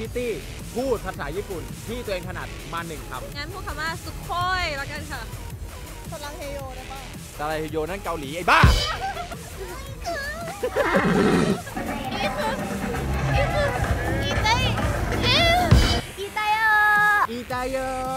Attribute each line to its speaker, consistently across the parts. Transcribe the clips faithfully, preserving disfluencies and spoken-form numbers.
Speaker 1: ตตี้พูดภาษาญี่ปุ่นที่ตัวเองถนัดมาหนึ่งคำ
Speaker 2: งั้นพูดคำว่าสุโคยแล้วกันค่ะสลังเฮโยได้ป่ะ
Speaker 1: สลังเฮโยนั่นเกาหลีไอ้บ้า
Speaker 2: อีเตยอีเตย
Speaker 1: อีเตย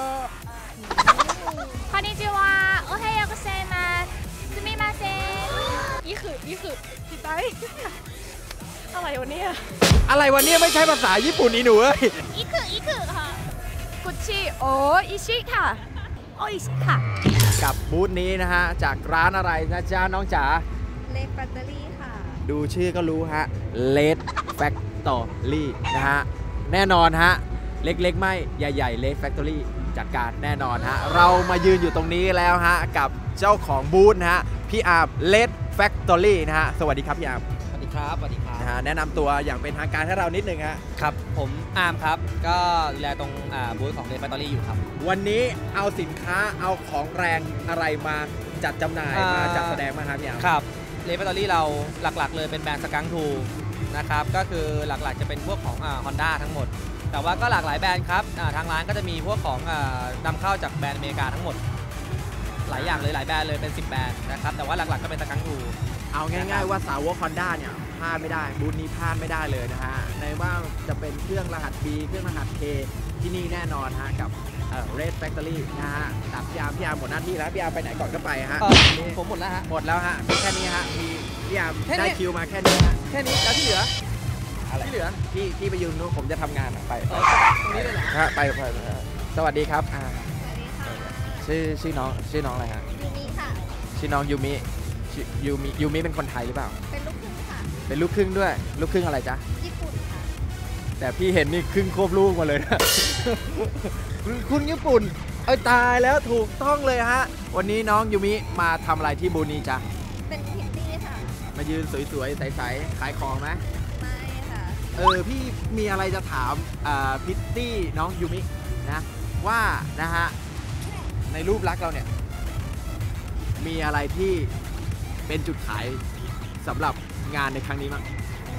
Speaker 2: こんにちはおはようございますすみませんอีคืออีคืออีเตยอะไรวะเนี่ย
Speaker 1: อะไรวะเนี่ยไม่ใช่ภาษาญี่ปุ่นอีหนูเอ้ย
Speaker 2: อีคืออีคือค่ะกุชชี่โออิชิค่ะโออิชิค่ะ
Speaker 1: กับบูธนี้นะฮะจากร้านอะไรนะจ๊ะน้องจ๋า
Speaker 2: เลดแฟคทอรี่ค่ะ
Speaker 1: ดูชื่อก็รู้ฮะเลดแฟคทอรี่นะฮะแน่นอนฮะเล็กๆไม่ใหญ่ๆเลดแฟคทอรี่จัดการแน่นอนฮะเรามายืนอยู่ตรงนี้แล้วฮะกับเจ้าของบูธนะฮะพี่อาร์มเลดแฟคทอรี่นะฮะสวัสดีครับพี่อาร์ม
Speaker 3: ครับสวัสดีครับ
Speaker 1: นะฮะแนะนำตัวอย่างเป็นทางการให้เรานิดนึงฮะ
Speaker 3: ครับผมอาร์มครับก็ดูแลตรงบูธของเลดแฟคทอรี่อยู่ครับ
Speaker 1: วันนี้เอาสินค้าเอาของแรงอะไรมาจัดจำหน่ายมาจัดแสดงมาครับพี่อาร์ม
Speaker 3: ครับเลดแฟคทอรี่เราหลักๆเลยเป็นแบรนด์สกังทูนะครับก็คือหลักๆจะเป็นพวกของฮอนด้าทั้งหมดแต่ว่าก็หลากหลายแบรนด์ครับทางร้านก็จะมีพวกของนำเข้าจากแบรนด์อเมริกาทั้งหมดหลายอย่างเลยหลายแบรนด์เลยเป็นสิบแบรนด์นะครับแต่ว่าหลักๆก็เป็นสกังทู
Speaker 1: เอาง่ายๆว่าสาวกฮอนด้าเนี่ยพลาดไม่ได้บูธนี้พลาดไม่ได้เลยนะฮะในว่าจะเป็นเครื่องรหัส B เครื่องรหัส K ที่นี่แน่นอนฮะกับเรดแฟคทอรี่นะฮะตัดพี่อาร์มพี่อาร์มหมดหน้าที่แล้วพี่อาร์มไปไหนก่อนก็ไปฮะ
Speaker 3: ผมหมดแล้วฮะ
Speaker 1: หมดแล้วฮะแค่นี้ฮะมีพี่อาร์มได้คิวมาแค่นี้ฮะ
Speaker 3: แค่นี้แล้วที่เหลือ
Speaker 1: ที่เหลือพี่พี่ไปยืนนู้นผมจะทำงานไป
Speaker 3: ตรงนี้เลยเหรอ
Speaker 1: ฮะไปไปสวัสดีครับชื่อชื่อน้องชื่อน้องอะไรฮะ
Speaker 2: ยูมิค่ะ
Speaker 1: ชื่อน้องยูมิยูมิยูมิเป็นคนไทยหรือเปล่า
Speaker 2: เป็นลูกครึ่งค่ะ
Speaker 1: เป็นลูกครึ่งด้วยลูกครึ่งอะไรจ๊ะ
Speaker 2: ญี่ปุ่นค่ะ
Speaker 1: แต่พี่เห็นนี่ครึ่งควบลูกมาเลยนะคุณญี่ปุ่นเอ้ยตายแล้วถูกต้องเลยฮะวันนี้น้องยูมิมาทำอะไรที่บูธนี้จ๊ะ
Speaker 2: เป็นพิตตี้ค่ะ
Speaker 1: มายืนสวยๆใสๆขายของไหม
Speaker 2: ไม่ค่ะ
Speaker 1: เออพี่มีอะไรจะถามพิตตี้น้องยูมินะว่านะฮะในรูปลักษณ์เราเนี่ยมีอะไรที่เป็นจุดขายสำหรับงานในครั้งนี้มั้ง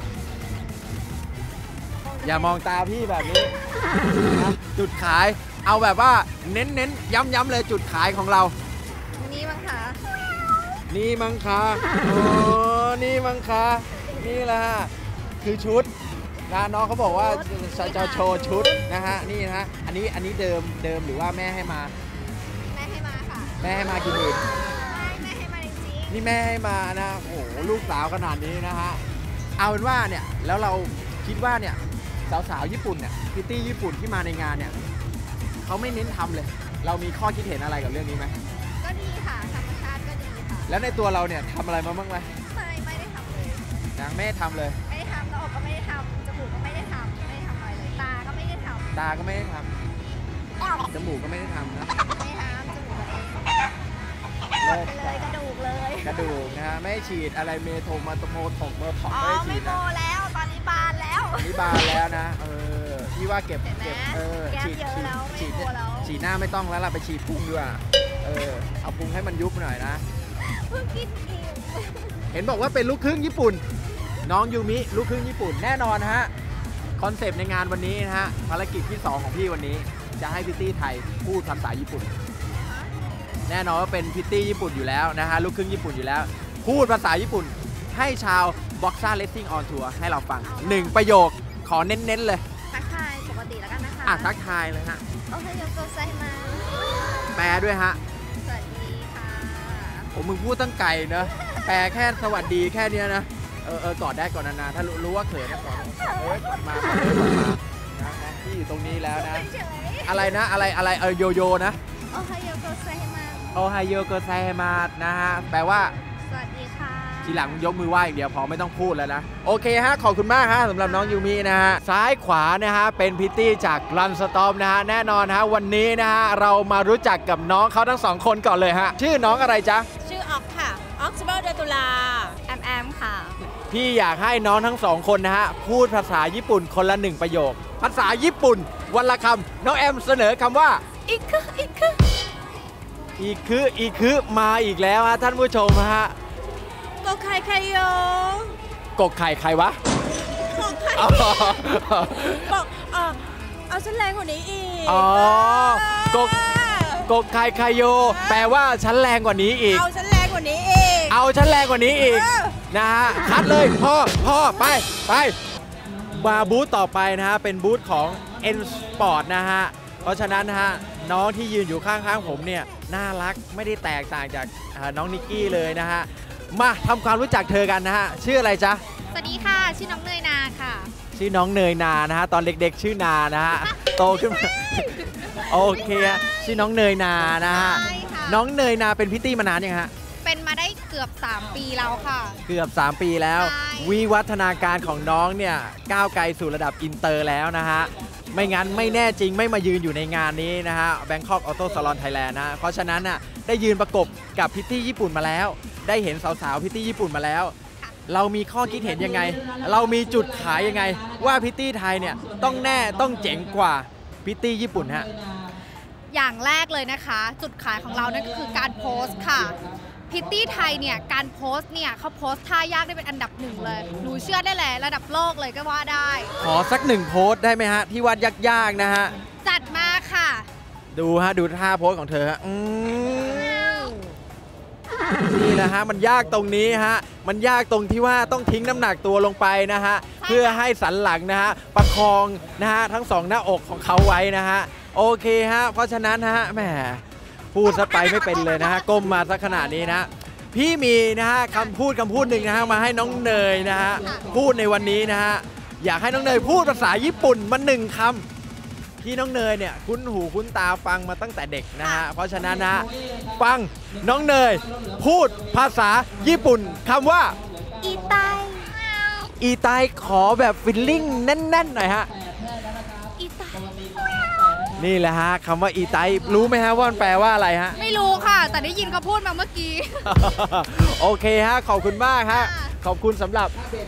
Speaker 1: อย่ามองตาพี่แบบนี้นะจุดขายเอาแบบว่าเน้นเน้นย้ำย้ำเลยจุดขายของเรา
Speaker 2: นี่มั้งคะ
Speaker 1: นี่มั้งคะโอ้นี่มั้งคะนี่แหละคือชุดนะน้องเขาบอกว่าจะโชว์ชุดนะฮะนี่นะฮะอันนี้อันนี้เดิมเดิมหรือว่าแม่ให้มา
Speaker 2: แม่ให้มาค่ะ
Speaker 1: แม่ให้มากี่หมื่นนี่แม่ให้มานะโอ้โหลูกสาวขนาดนี้นะฮะเอาเป็นว่าเนี่ยแล้วเราคิดว่าเนี่ยสาวๆญี่ปุ่นเนี่ยพิตตี้ญี่ปุ่นที่มาในงานเนี่ยเขาไม่เน้นทำเลยเรามีข้อคิดเห็นอะไรกับเรื่องนี้ไหม
Speaker 2: ก็ดีค่ะธรรมชาติก็ดีค่ะ
Speaker 1: แล้วในตัวเราเนี่ยทำอะไรมาบ้างไหม
Speaker 2: ไม่ไม่ได้ทำเลย
Speaker 1: ยังไม่ได้ทำเลย
Speaker 2: ไม่ได้ทำหน้าอกก็ไม่ได้ทำจมูกก็ไม่ได้ทำไม่ได้ทำอะไรเลยตาก็ไม่ได้ทำ
Speaker 1: ตาก็ไม่ได้ทำจมูกก็ไม่ได้ทำนะ
Speaker 2: ไม่ทำจมูกเองเลยกระดูกเลย
Speaker 1: กระดูกนะฮะไม่ฉีดอะไรเมโทมาโตโมถกเมอร์ถอกไม่ฉีดนะ
Speaker 2: ไม่โมแล้วตอนนี้บานแล้ว
Speaker 1: นี่บานแล้วนะเออพี่ว่าเก็บเก็บเออ
Speaker 2: ฉีดฉีด
Speaker 1: ฉีดหน้าไม่ต้องแล้วล่ะไปฉีดพุงดีกว่าเออเอาพุงให้มันยุบหน่อยนะ
Speaker 2: เพิ่งกินอิ่ม
Speaker 1: เห็นบอกว่าเป็นลูกครึ่งญี่ปุ่นน้องยูมิลูกครึ่งญี่ปุ่นแน่นอนฮะคอนเซปต์ในงานวันนี้นะฮะภารกิจที่สองของพี่วันนี้จะให้พิตตี้ไทยพูดภาษาญี่ปุ่นแน่นอนว่าเป็นพิตตี้ญี่ปุ่นอยู่แล้วนะฮะลูกครึ่งญี่ปุ่นอยู่แล้วพูดภาษาญี่ปุ่นให้ชาวบ็อกซ่าเลสซิ่งออนทัวร์ให้เราฟังหนึ่งประโยคขอเน้นๆเลย
Speaker 2: ทักทายปกติแล้วกันนะคะ
Speaker 1: อ่ะทักทายเลยฮะ
Speaker 2: โอเคโยโกไซมา
Speaker 1: แปลด้วยฮะ
Speaker 2: สวัสดีค่ะ
Speaker 1: โอ้มึงพูดตั้งไก่เนอะแปลแค่สวัสดีแค่นี้นะเออเออกอดได้ก่อนนานๆถ้ารู้ว่าเขินนะก่อนเออกดมาก่อนเลยกดมานะที่อยู่ตรงนี้แล้วนะอะไรนะอะไรอะไรเออโยโย่นะ
Speaker 2: โอไฮโยโกไซมา
Speaker 1: โอไฮโยโกไซมานะฮะแปลว่า
Speaker 2: สวัสดีค่ะ
Speaker 1: ทีหลังยกมือไหว้อย่างเดียวพอไม่ต้องพูดแล้วนะโอเคฮะขอบคุณมากฮะสำหรับน้องยูมินะฮะซ้ายขวานะฮะเป็นพิตตี้จากรันสตอมนะฮะแน่นอนฮะวันนี้นะฮะเรามารู้จักกับน้องเขาทั้งสองคนก่อนเลยฮะชื่อน้องอะไรจ๊ะ
Speaker 2: ชื่อออกค่ะออกซิเบอร์เดตุลาแอมแอมค่ะ
Speaker 1: พี่อยากให้น้องทั้งสองคนนะฮะพูดภาษาญี่ปุ่นคนละหนึ่งประโยคภาษาญี่ปุ่นวันละคำน้องแอมเสนอคำว่า
Speaker 2: อิคุอิคุ
Speaker 1: อีคืออีคือมาอีกแล้วฮะท่านผู้ชมฮะ
Speaker 2: กกไข่ไข่โย
Speaker 1: กกไข่ใครวะ
Speaker 2: กกไข่บอก
Speaker 4: เออเอาฉันแรงกว่านี้อีก
Speaker 1: อ๋อกกกกไคไคโยแปลว่าฉันแรงกว่านี้อีก
Speaker 4: เอาฉันแรงกว่านี้อีก
Speaker 1: เอาฉันแรงกว่านี้อีก
Speaker 4: เออ
Speaker 1: นะฮะคัดเลยพ่อพ่อไปไปมาบูธต่อไปนะฮะเป็นบูธของ N Sport นะฮะเพราะฉะนั้นนะฮะน้องที่ยืนอยู่ข้างๆผมเนี่ยน่ารักไม่ได้แตกต่างจากอ่าน้องนิกกี้เลยนะฮะมาทำความรู้จักเธอกันนะฮะชื่ออะไรจ๊ะ
Speaker 2: สวัสดีค่ะ ชื่อน้องเนยนาค่ะ
Speaker 1: ชื่อน้องเนยนานะฮะตอนเด็กๆชื่อนานะฮะโตขึ้นมา โอเคฮะชื่อน้องเนยนานะฮะ
Speaker 2: ใช่ค่ะ
Speaker 1: น้องเนยนาเป็นพิตตี้มานานยังฮะ
Speaker 2: เป็นมาได้เกือบ สาม ปีแล้วค่ะ
Speaker 1: เกือบ สาม ปีแล้ว
Speaker 2: ใช่
Speaker 1: วิวัฒนาการของน้องเนี่ยก้าวไกลสู่ระดับอินเตอร์แล้วนะฮะ ไม่งั้นไม่แน่จริงไม่มายืนอยู่ในงานนี้นะฮะ Bangkok Auto Salon Thailand นะ เพราะฉะนั้นน่ะได้ยืนประกบกับพิตตี้ญี่ปุ่นมาแล้ว ได้เห็นสาวๆพิตตี้ญี่ปุ่นมาแล้ว เรามีข้อคิดเห็นยังไง เรามีจุดขายยังไง ว่าพิตตี้ไทยเนี่ยต้องแน่ต้องเจ๋งกว่าพิตตี้ญี่ปุ่นฮะ
Speaker 2: อย่างแรกเลยนะคะ จุดขายของเรานั่นก็คือการโพสต์ค่ะ พิตตี้ไทยเนี่ยการโพสต์เนี่ยเขาโพสต์ท่ายากได้เป็นอันดับหนึ่งเลย หนูเชื่อได้แหละระดับโลกเลยก็ว่าได้
Speaker 1: ขอสักหนึ่งโพสต์ได้ไหมฮะ ที่วาดยากๆนะฮะ
Speaker 2: จัดมาค่ะ
Speaker 1: ดูฮะ ดูท่าโพสของเธอฮะอืมนี่แหละฮะ มันยากตรงนี้ฮะ มันยากตรงที่ว่าต้องทิ้งน้ำหนักตัวลงไปนะฮะ เพื่อให้สันหลังนะฮะ ประคองนะฮะ ทั้งสองหน้าอกของเขาไว้นะฮะ โอเคฮะ เพราะฉะนั้นฮะแหมพูดซะไปไม่เป็นเลยนะฮะ ก้มมาสักขนาดนี้นะ พี่มีนะฮะคำพูดคำพูดหนึ่งนะฮะ มาให้น้องเนยนะฮะ พูดในวันนี้นะฮะ อยากให้น้องเนยพูดภาษาญี่ปุ่นมาหนึ่งคำ ที่น้องเนยเนี่ยคุ้นหูคุ้นตาฟังมาตั้งแต่เด็กนะฮะ เพราะฉะนั้นนะฟังน้องเนยพูดภาษาญี่ปุ่นคำว่า
Speaker 2: อีไต
Speaker 1: อีไตขอแบบฟิลลิ่งแน่นๆหน่อยฮะ
Speaker 2: อีไต
Speaker 1: นี่แหละฮะคำว่าอีไตรู้ไหมฮะว่ามันแปลว่าอะไรฮะ
Speaker 2: ไม่รู้ค่ะ แต่ได้ยินเขาพูดมาเมื่อกี้
Speaker 1: โอเคฮะขอบคุณมากฮะขอบคุณสำหรับ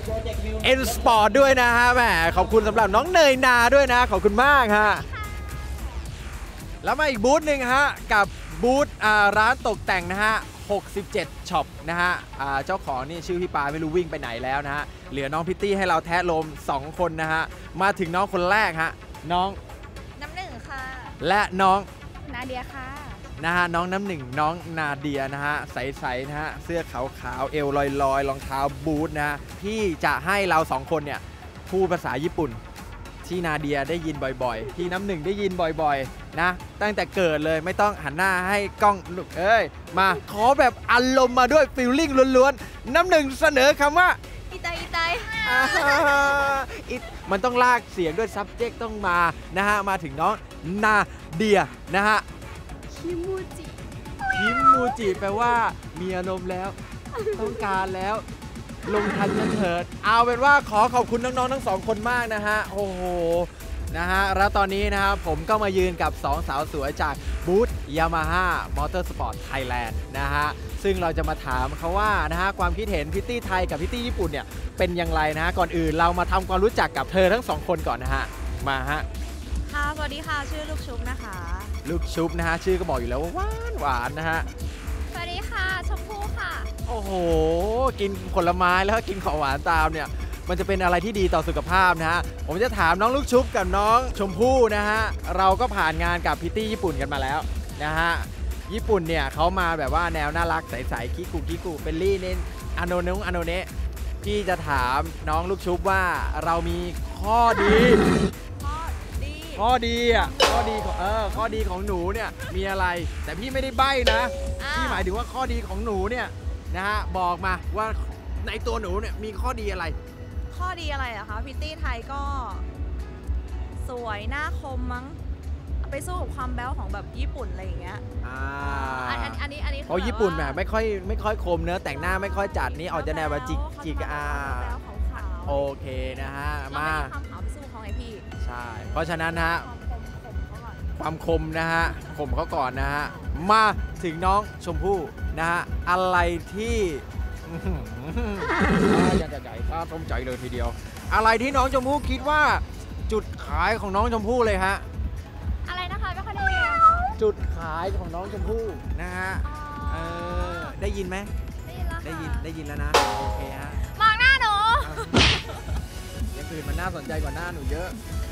Speaker 1: N Sport ด้วยนะฮะแหมขอบคุณสำหรับน้องเนยนาด้วยนะขอบคุณมากฮะแล้วมาอีกบูธหนึ่งฮะกับบูธอ่าร้านตกแต่งนะฮะหกสิบเจ็ดช็อปนะฮะอ่าเจ้าของนี่ชื่อพี่ปาไม่รู้วิ่งไปไหนแล้วนะฮะเหลือน้องพิตตี้ให้เราแทะลมสองคนนะฮะมาถึงน้องคนแรกฮะน้อง
Speaker 2: น้ำหนึ่งค่ะ
Speaker 1: และน้อง
Speaker 2: นาเดียค่ะ
Speaker 1: นะฮะน้องน้ำหนึ่งน้องนาเดียนะฮะใสๆนะฮะเสื้อขาวๆเอวลอยๆรองเท้าบูทนะฮะที่จะให้เราสองคนเนี่ยพูดภาษาญี่ปุ่นที่นาเดียได้ยินบ่อยๆที่น้ำหนึ่งได้ยินบ่อยๆนะตั้งแต่เกิดเลยไม่ต้องหันหน้าให้กล้องลูกเอ้ยมาขอแบบอารมณ์มาด้วยฟีลลิ่งล้วนๆน้ำหนึ่งเสนอคำว่า
Speaker 2: อีไตอีไต
Speaker 1: อ่าอิมันต้องลากเสียงด้วย subject ต้องมานะฮะมาถึงน้องนาเดียนะฮะ
Speaker 2: คิมูจิ
Speaker 1: คิมมูจิแปลว่ามีอารมณ์แล้ว ต้องการแล้ว ลงทันกันเถิด เอาเป็นว่าขอขอบคุณน้องๆทั้งสองคนมากนะฮะ โอ้โหนะฮะแล้วตอนนี้นะครับผมก็มายืนกับสองสาวสวยจากบูธ Yamaha Motorsport Thailand นะฮะซึ่งเราจะมาถามเขาว่านะฮะความคิดเห็นพิตตี้ไทยกับพิตตี้ญี่ปุ่นเนี่ยเป็นอย่างไรนะฮะก่อนอื่นเรามาทำความรู้จักกับเธอทั้งสองคนก่อนนะฮะมาฮะ
Speaker 4: ค่ะสวัสดีค่ะชื่อลูกชุบนะคะ
Speaker 1: ลูกชุบนะฮะชื่อก็บอกอยู่แล้วว่าหวานหวานนะฮะ
Speaker 2: สวัสดีค่ะ ชมพู่ค่ะ
Speaker 1: โอ้โห กินผลไม้แล้วก็กินของหวานตามเนี่ยมันจะเป็นอะไรที่ดีต่อสุขภาพนะฮะผมจะถามน้องลูกชุบกับน้องชมพู่นะฮะเราก็ผ่านงานกับพิตตี้ญี่ปุ่นกันมาแล้วนะฮะญี่ปุ่นเนี่ยเขามาแบบว่าแนวน่ารักใสๆคิกุคิกุเฟลลี่เน้นอโนนุงอโนเนะพี่จะถามน้องลูกชุบว่าเรามีข้อดี
Speaker 4: พ่อดี
Speaker 1: ข้อดีอ่ะข้อดีของเออข้อดีของหนูเนี่ยมีอะไร แต่พี่ไม่ได้ใบ้นะพี่หมายถึงว่าข้อดีของหนูเนี่ยนะฮะบอกมาว่าในตัวหนูเนี่ยมีข้อดีอะไร
Speaker 4: ข้อดีอะไรอะคะพิตตี้ไทยก็ สวยหน้าคมมั้งไปสู้กับความแบ๊วของแบบญี่ปุ่นอะไรอย่างเงี้ย
Speaker 1: อ่า
Speaker 4: อันอันอันนี้อันนี้คือ
Speaker 1: เพราะญี่ปุ่นแบบ
Speaker 4: ว่า
Speaker 1: ไม่ค่อยไม่ค่อยคมเนื้อะแต่งหน้าไม่ค่อยจัดนี่ออกจะแนวแบบจิกจิกอ่า
Speaker 4: แบ๊วขาวๆ
Speaker 1: โอเคนะฮะ
Speaker 4: เรา
Speaker 1: มา
Speaker 4: ไม่มีความขาวไปสู้เขาไงพี่
Speaker 1: ใช่เพราะฉะนั้นนะฮะ
Speaker 4: ความคมเขาก่อน
Speaker 1: ความคมนะฮะข่มเขาก่อนนะฮะมาถึงน้องชมพู่นะฮะอะไรที่อื้อหือยันจะใหญ่ข้าต้มใจเลยทีเดียว อะไรที่น้องชมพู่คิดว่าจุดขายของน้องชมพู่เลยฮะ
Speaker 2: อะไรนะคะไม่ค่อยได้ยิน
Speaker 1: จุดขายของน้องชมพู่นะฮะเออได้ยินไหม
Speaker 2: ได้ยินแล้ว
Speaker 1: ได้ยิน
Speaker 2: ค่ะ
Speaker 1: ได้ยินแล้วนะโอเคฮะ
Speaker 2: มองหน้าหนู
Speaker 1: อย่างอื่นมันน่าสนใจกว่าหน้าหนูเยอะ
Speaker 2: ไม่แต่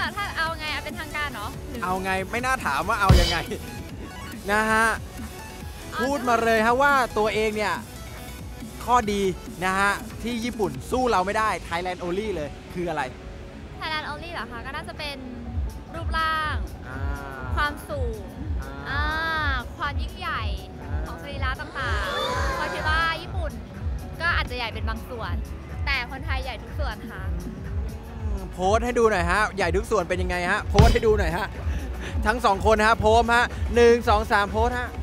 Speaker 2: ล่ะถ้าเอาไงเอาเป็นทางการเนาะ
Speaker 1: เอาไงไม่น่าถามว่าเอายังไง นะฮะพูดมาเลยฮะว่าตัวเองเนี่ยข้อดีนะฮะที่ญี่ปุ่นสู้เราไม่ได้ Thailand only เลยคืออะไร
Speaker 2: Thailand only เหรอคะก็น่าจะเป็นรูปร่าง
Speaker 1: อ่า
Speaker 2: ความสูง
Speaker 1: อ่า
Speaker 2: อ่าความยิ่งใหญ่
Speaker 1: อ่า
Speaker 2: ของสรีระต่างๆเพราะคิดว่าญี่ปุ่นก็อาจจะใหญ่เป็นบางส่วน แต่คนไทยใหญ่ทุกส่วนค่ะ
Speaker 1: โพสต์ให้ดูหน่อยฮะใหญ่ทุกส่วนเป็นยังไงฮะโพสต์ให้ดูหน่อยฮะทั้งสองคนฮะโพสต์ฮะหนึ่งสองสามโพสต์ฮะ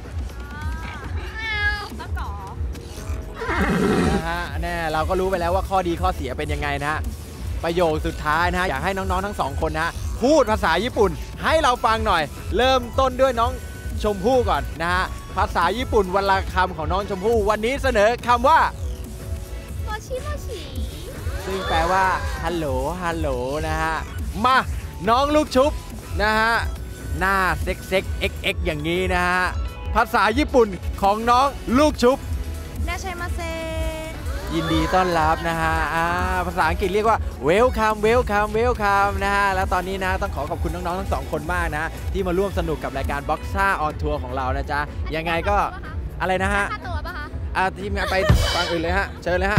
Speaker 2: ต้องก่อ
Speaker 1: นะฮะแน่เราก็รู้ไปแล้วว่าข้อดีข้อเสียเป็นยังไงนะฮะประโยคสุดท้ายนะฮะอยากให้น้องๆทั้งสองคนนะฮะพูดภาษาญี่ปุ่นให้เราฟังหน่อย เริ่มต้นด้วยน้องชมพู่ก่อนนะฮะภาษาญี่ปุ่นวันละคำของน้องชมพู่วันนี้เสนอคำว่า
Speaker 2: โมชิโมชิ
Speaker 1: ซึ่งแปลว่าฮัลโหลฮัลโหลนะฮะมาน้องลูกชุบนะฮะหน้าเซ็กเซ็กเอ็กเอ็กอย่างนี้นะฮะภาษาญี่ปุ่นของน้องลูกชุบ
Speaker 4: นาชัยมาเซ
Speaker 1: ยินดีต้อนรับนะฮะอ่าภาษาอังกฤษเรียกว่า welcome welcome welcome นะฮะแล้วตอนนี้นะต้องขอขอบคุณน้องๆทั้งสองคนมากนะที่มาร่วมสนุกกับรายการ Boxa on Tour ของเรานะจ๊ะยังไงก็อะไรนะฮะ
Speaker 2: ค่าตัวปะคะ
Speaker 1: อ่าทีมงานไปฟังอื่นเลยฮะเชิญเลยฮะ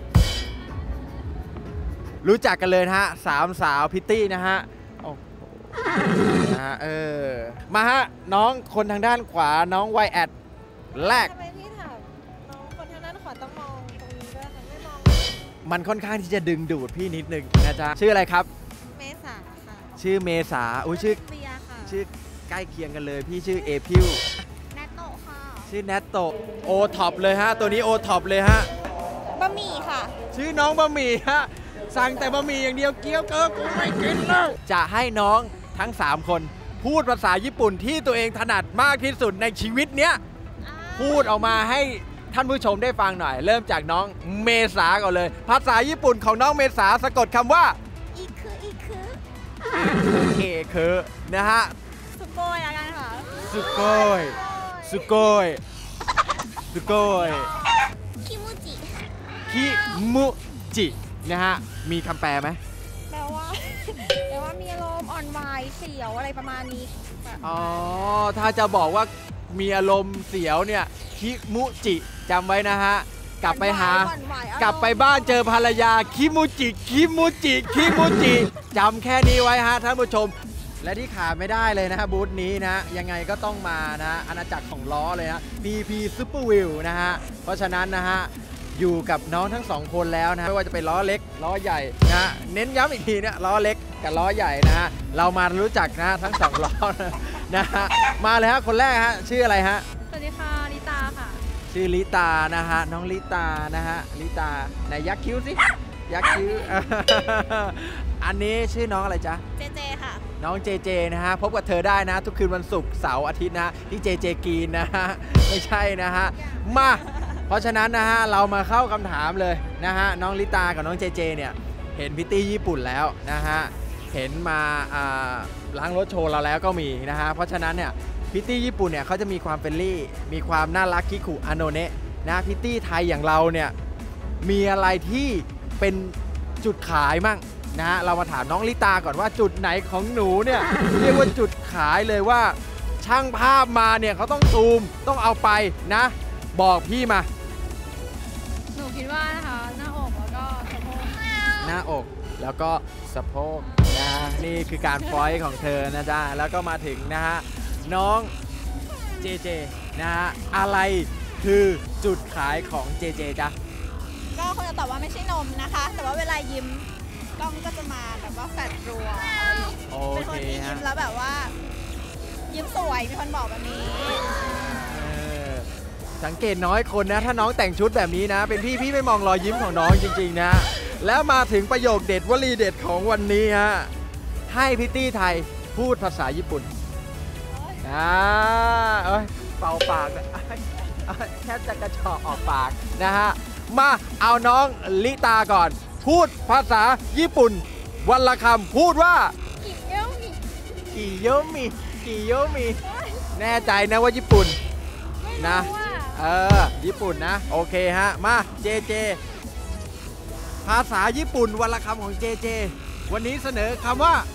Speaker 1: รู้จักกันเลยนะฮะสามสาวพิตตี้นะฮะโอ้โหนะฮะเออมาฮะน้องคนทางด้านขวาน้องไวแอดแรก
Speaker 4: ทำไมพี่ถามน้องคนทางด้านขวาต้องมองตรงนี้ด้วยค่ะไม่มอง
Speaker 1: มันค่อนข้างที่จะดึงดูดพี่นิดนึงนะจ๊ะชื่ออะไรครับ
Speaker 4: เมษาค่ะ
Speaker 1: ชื่อเมษาอุ้ยชื่อ
Speaker 4: เบียร์ค่ะ
Speaker 1: ชื่อใกล้เคียงกันเลยพี่ชื่อเอพิว
Speaker 2: แนตโตะค่ะ
Speaker 1: ชื่อแนตโตะโอท็อปเลยฮะตัวนี้โอท็อปเลยฮะ
Speaker 4: บะหมี่ค่ะ
Speaker 1: ชื่อน้องบะหมี่ฮะสั่งแต่บะหมี่อย่างเดียวเกี๊ยวเกิร์กูไม่กินแล้วจะให้น้องทั้งสามคนพูดภาษาญี่ปุ่นที่ตัวเองถนัดมากที่สุดในชีวิตเนี้ยพูดออกมาให้ท่านผู้ชมได้ฟังหน่อย เริ่มจากน้องเมษาก่อนเลย ภาษาญี่ปุ่นของน้องเมษาสะกดคำว่า
Speaker 4: อีกคืออีกคือ
Speaker 1: เคคือนะฮะ
Speaker 4: สุโกยแล้วกันค่ะ
Speaker 1: สุโกยสุโกยสุโกย
Speaker 4: คิมูจิ
Speaker 1: คิมุจินะฮะมีคำแปลไหม
Speaker 4: แปลว่า แปลว่ามีอารมณ์อ่อนไหวเสียวอะไรประมาณนี้แบบ
Speaker 1: อ๋อถ้าจะบอกว่ามีอารมณ์เสียวเนี่ยคิมุจิจำไว้นะฮะกลับไปหา
Speaker 4: อ่อนไหวอารมณ์
Speaker 1: กลับไปบ้านเจอภรรยาคิมุจิคิมุจิคิมุจิจำแค่นี้ไว้ฮะท่านผู้ชม และที่ขาดไม่ได้เลยนะฮะบูธนี้นะยังไงก็ต้องมานะฮะอาณาจักรของล้อเลยฮะ พี พี Super Wheel นะฮะเพราะฉะนั้นนะฮะอยู่กับน้องทั้งสองคนแล้วนะฮะไม่ว่าจะเป็นล้อเล็กล้อใหญ่นะฮะเน้นย้ำอีกทีเนี่ยล้อเล็กกับล้อใหญ่นะฮะเรามารู้จักนะฮะทั้งสองล้อนะฮะมาเลยฮะคนแรกฮะชื่ออะไรฮะ
Speaker 2: สวัสดีค่ะลิตาค่ะ
Speaker 1: ชื่อลิตานะฮะน้องลิตานะฮะลิตาไหนยักคิ้วสิยักคิ้ว อันนี้ชื่อน้องอะไรจ๊ะ
Speaker 4: เจเจค่ะ
Speaker 1: น้องเจเจนะฮะพบกับเธอได้นะทุกคืนวันศุกร์เสาร์อาทิตย์นะฮะที่เจเจกีนนะฮะไม่ใช่นะฮะมาเพราะฉะนั้นนะฮะเรามาเข้าคำถามเลยนะฮะน้องลิตากับน้องเจเจเนี่ยเห็นพิตตี้ญี่ปุ่นแล้วนะฮะเห็นมาอ่าล้างรถโชว์เราแล้วก็มีนะฮะเพราะฉะนั้นเนี่ยพิตตี้ญี่ปุ่นเนี่ยเขาจะมีความเฟรนลี่มีความน่ารักคิคุอาโนเนะนะพิตตี้ไทยอย่างเราเนี่ยมีอะไรที่เป็นจุดขายมั่งนะฮะเรามาถามน้องลิตาก่อนว่าจุดไหนของหนูเนี่ย เรียกว่าจุดขายเลยว่าช่างภาพมาเนี่ยเขาต้องซูมต้องเอาไปนะบอกพี่มา
Speaker 2: หนูคิดว่านะคะหน้าอกแล้วก็สะโพก
Speaker 1: หน้าอกแล้วก็สะโพกนะนี่คือการฟอยของเธอนะจ๊ะแล้วก็มาถึงนะฮะน้องเจเจนะฮะอะไรคือจุดขายของเจเจจ๊ะ
Speaker 4: ก็คงจะตอบว่าไม่ใช่นมนะคะ แต่ว่าเวลายิ้มกล้องก็จะมาแบบว่าแฟดรัว
Speaker 1: โอ
Speaker 4: เป็น
Speaker 1: เค
Speaker 4: คนที่ยิ้
Speaker 1: ฮะ
Speaker 4: มแล้วแบบว่า ยิ้มสวยมีคนบอกแบบนี้
Speaker 1: เออสังเกตน้อยคนนะถ้าน้องแต่งชุดแบบนี้นะ เป็นพี่พี่ไม่มองรอยยิ้มของน้องจริงๆนะแล้วมาถึงประโยคเด็ดวลีเด็ดของวันนี้ฮะให้พิตตี้ไทยพูดภาษาญี่ปุ่นอ่าเอ้ยเป่าปากเลยเอ้ยเอ้ยแค่จะกระชอกออกปากนะฮะมาเอาน้องลิตาก่อน พูดภาษาญี่ปุ่นวันละคำพูดว่า
Speaker 4: กิเยอะมี
Speaker 1: กิโยมิกิโยมิแน่ใจนะว่าญี่ปุ่นนะ เออญี่ปุ่นนะโอเคฮะมาเจเจภาษาญี่ปุ่นวันละคำของเจเจวันนี้เสนอคำว่า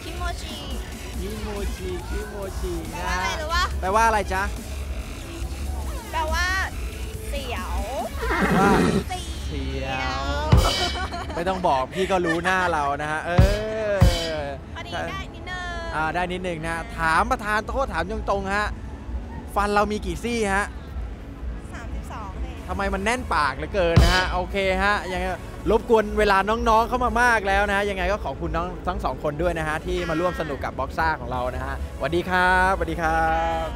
Speaker 4: คิโมชิ
Speaker 1: คิโมชิคิโมชิ
Speaker 4: แปล
Speaker 1: นะ
Speaker 4: ว่าอะไร
Speaker 1: ฮะ
Speaker 4: หรือว่า
Speaker 1: แปลว่าอะไรจ๊ะ
Speaker 4: แปลว่าเสียว
Speaker 1: ว่า
Speaker 4: เสียว
Speaker 1: ไม่ต้องบอกพี่ก็รู้หน้าเรานะฮะเออ
Speaker 4: พอดีได้นิดนึง
Speaker 1: อ่าได้นิดนึงนะถามประธานโต๊ะถามตรงๆฮะฟันเรามีกี่ซี่ฮะ
Speaker 4: สามสิบสองเลย
Speaker 1: ทำไมมันแน่นปากเหลือเกินนะฮะโอเคฮะยังไงรบกวนเวลาน้องๆเข้ามามากแล้วนะฮะยังไงก็ขอบคุณน้องทั้งสองคนด้วยนะฮะที่มาร่วมสนุกกับบ็อกซ่าของเรานะฮะสวัสดีครับสวัสดีครับ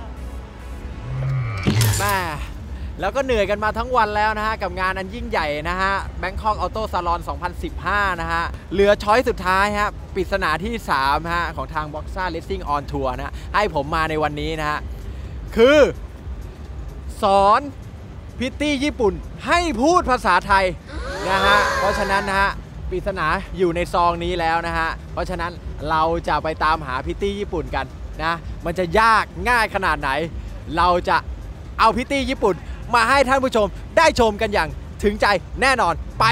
Speaker 1: แม่แล้วก็เหนื่อยกันมาทั้งวันแล้วนะฮะกับงานอันยิ่งใหญ่นะฮะ Bangkok Auto Salon สองพันสิบห้านะฮะเหลือช้อยสุดท้ายฮะปริศนาที่สามฮะของทาง Boxa Racing on Tour นะฮะให้ผมมาในวันนี้นะฮะคือสอนพิตตี้ญี่ปุ่นให้พูดภาษาไทยนะฮะเพราะฉะนั้นนะฮะปริศนาอยู่ในซองนี้แล้วนะฮะเพราะฉะนั้นเราจะไปตามหาพิตตี้ญี่ปุ่นกันนะมันจะยากง่ายขนาดไหนเราจะเอาพิตตี้ญี่ปุ่นมาให้ท่านผู้ชมได้ชมกันอย่างถึงใจแน่นอนไป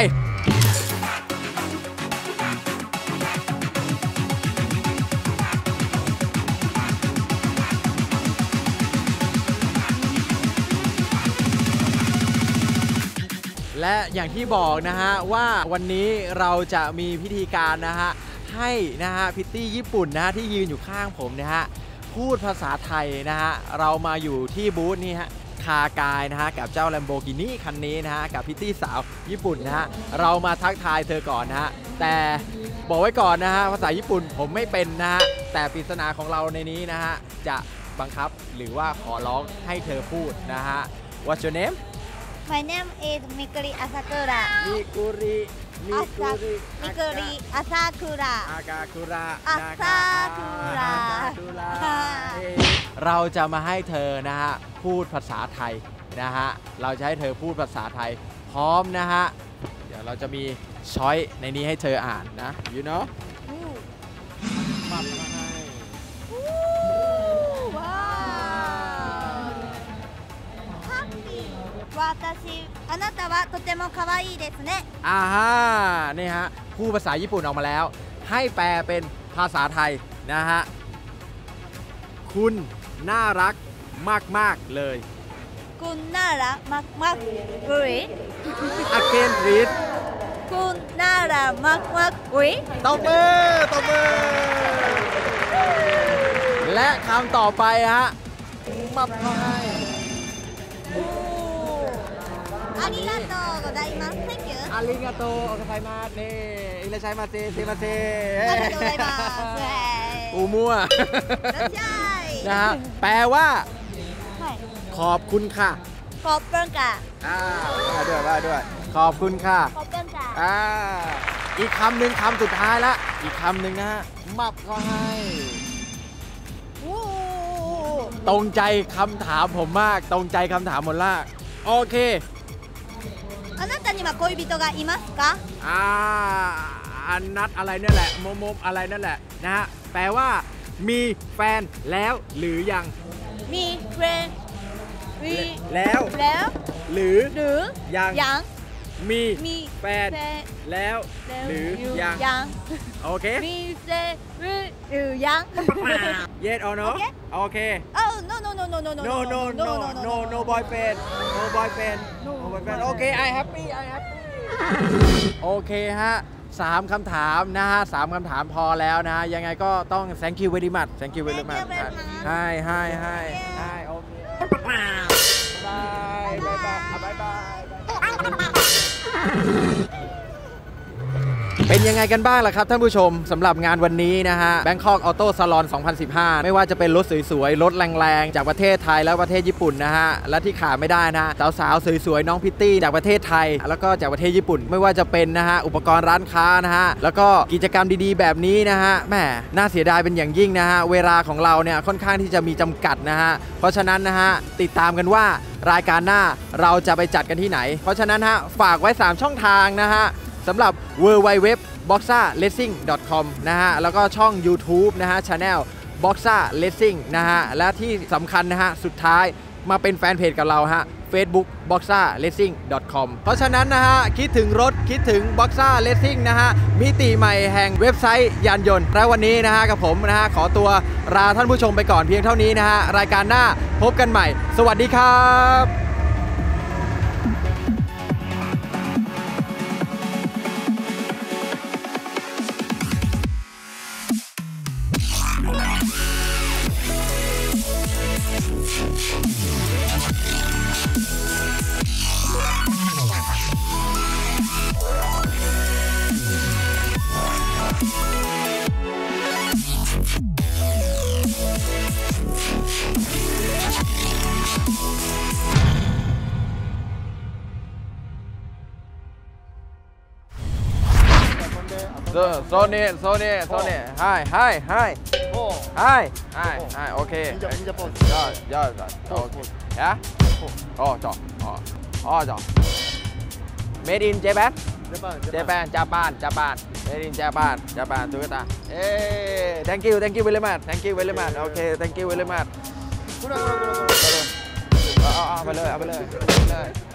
Speaker 1: และอย่างที่บอกนะฮะว่าวันนี้เราจะมีพิธีการนะฮะให้นะฮะพิตตี้ญี่ปุ่นนะฮะที่ยืนอยู่ข้างผมนะฮะพูดภาษาไทยนะฮะเรามาอยู่ที่บูธนี่ฮะคากายนะฮะกับเจ้า Lamborghini คันนี้นะฮะกับพิตตี้สาวญี่ปุ่นนะฮะเรามาทักทายเธอก่อนนะฮะแต่บอกไว้ก่อนนะฮะภาษาญี่ปุ่นผมไม่เป็นนะฮะแต่ปริศนาของเราในนี้นะฮะจะบังคับหรือว่าขอร้องให้เธอพูดนะฮะ What's your name
Speaker 5: My name is Mikuri Asakura.
Speaker 1: มิกุริมิกุริ
Speaker 5: Mikuri Asakura.
Speaker 1: อากาคุระ
Speaker 5: อา
Speaker 1: นะ
Speaker 5: ซา
Speaker 1: คะ
Speaker 5: คุระ
Speaker 1: อาซาคุระเราจะมาให้เธอนะฮะพูดภาษาไทยนะฮะเราจะให้เธอพูดภาษาไทยพร้อมนะฮะเดี๋ยวเราจะมีช้อยในนี้ให้เธออ่านนะ you know มาให้
Speaker 5: 私、あなたはとても可愛いですね。
Speaker 1: อ่าฮะนี่ฮะพูดภาษาญี่ปุ่นออกมาแล้ว ให้แปลเป็นภาษาไทยนะฮะคุณน่ารักมากๆเลย
Speaker 5: คุณน่ารักมากมากๆเลย
Speaker 1: again please
Speaker 5: คุณน่ารักมากมากๆเลย
Speaker 1: ตบมือตบมือและคำต่อไปฮะมาให้
Speaker 5: ありがとうございます。Thank you.
Speaker 1: อาริงาโตโอคาไซมาสเน่อิราชัยมาเซเซมาเซ
Speaker 5: ありがとうございます。
Speaker 1: อูมั่ว
Speaker 5: いらっしゃい。
Speaker 1: นะฮะแปลว่า
Speaker 5: はい。
Speaker 1: ขอบคุณค่ะ
Speaker 5: コップンカ
Speaker 1: อ่าว่าด้วยว่าด้วย ขอบคุณค่ะ
Speaker 5: コップンカ
Speaker 1: อ่าอีกคำหนึ่งคำสุดท้ายละอีกคำหนึ่งนะฮะมับก็ให้
Speaker 5: おお。
Speaker 1: ตรงใจคำถามผมมาก ตรงใจคำถามหมดละโอเค
Speaker 5: あなたには恋人がいますか？
Speaker 1: อ่าอันนัดอะไรนั่นแหละโมโมอะไรนั่นแหละนะฮะแปลว่ามีแฟนแล้วหรือยัง
Speaker 5: มีเฟรนมี
Speaker 1: แล้ว
Speaker 5: แล้ว
Speaker 1: หรือ
Speaker 5: หรือ
Speaker 1: ยัง
Speaker 5: ยัง
Speaker 1: มี
Speaker 5: มี
Speaker 1: แฟน
Speaker 5: แฟน
Speaker 1: แล้ว
Speaker 5: แล้ว
Speaker 1: หรือ
Speaker 5: อยู่
Speaker 1: ยัง
Speaker 5: ยัง
Speaker 1: โอเค
Speaker 5: มีแฟนหรือหรือยัง
Speaker 1: yes or no โอเค
Speaker 5: Oh no no no no no no
Speaker 1: no no no no no boyfriend no boyfriend no boyfriend โอเค I happy I happy โอเคฮะสามคำถามนะฮะสามคำถามพอแล้วนะฮะยังไงก็ต้อง thank you very much thank you very much ให้ให้ให้ให้โอเคบายบายบายบายบายเป็นยังไงกันบ้างล่ะครับท่านผู้ชมสำหรับงานวันนี้นะฮะ Bangkok Auto Salon สองพันสิบห้า ไม่ว่าจะเป็นรถสวยๆรถแรงๆจากประเทศไทยและประเทศญี่ปุ่นนะฮะและที่ขาดไม่ได้นะฮะสาวๆสวยๆน้องพิตตี้จากประเทศไทยแล้วก็จากประเทศญี่ปุ่นไม่ว่าจะเป็นนะฮะอุปกรณ์ร้านค้านะฮะแล้วก็กิจกรรมดีๆแบบนี้นะฮะแหมน่าเสียดายเป็นอย่างยิ่งนะฮะเวลาของเราเนี่ยค่อนข้างที่จะมีจำกัดนะฮะเพราะฉะนั้นนะฮะติดตามกันว่ารายการหน้าเราจะไปจัดกันที่ไหนเพราะฉะนั้นฮะฝากไว้สามช่องทางนะฮะสำหรับ ดับเบิลยู ดับเบิลยู ดับเบิลยู ดอท บ็อกซ่า เรซซิ่ง ดอท คอม นะฮะแล้วก็ช่อง YouTube นะฮะ Channel Boxa Racing นะฮะและที่สำคัญนะฮะสุดท้ายมาเป็นแฟนเพจกับเราฮะ Facebook boxa racing dot com เพราะฉะนั้นนะฮะคิดถึงรถคิดถึง boxa racing นะฮะมิติใหม่แห่งเว็บไซต์ยานยนต์และวันนี้นะฮะกับผมนะฮะขอตัวลาท่านผู้ชมไปก่อนเพียงเท่านี้นะฮะรายการหน้าพบกันใหม่สวัสดีครับโซนี่โซนี่โซนี่ hi hi hi hi hi hi โอเคยอดยอดโอเคยะอ๋อจ่ออ๋ออ๋อจ่อ made in Japan Japan Japan Japan made in Japan Japan ตุ๊กตาเอ้ thank you thank you very much thank you very much โอเค thank you very much เอาเอาไปเลยเอาไปเลยเอาไปเลย